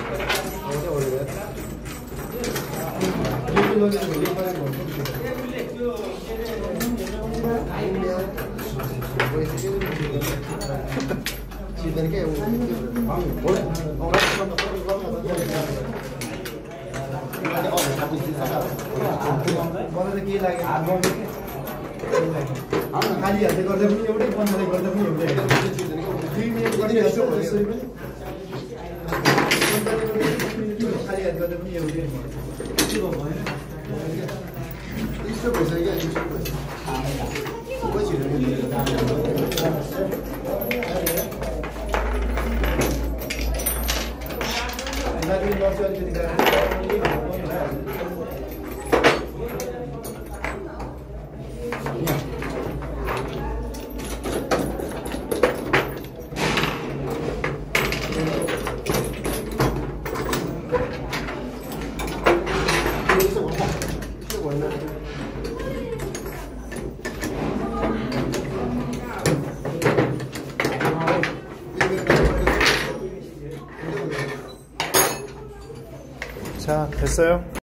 खाली हाल्दै गर्दा पनि एउटै बन्दाले गर्दा पनि एउटै 2 मिनेट गरिहाल्छ त्यसरी पनि खाली हात गर्दा पनि एउटै के भयो भएन यस्तो भइसक्यो 자, 됐어요?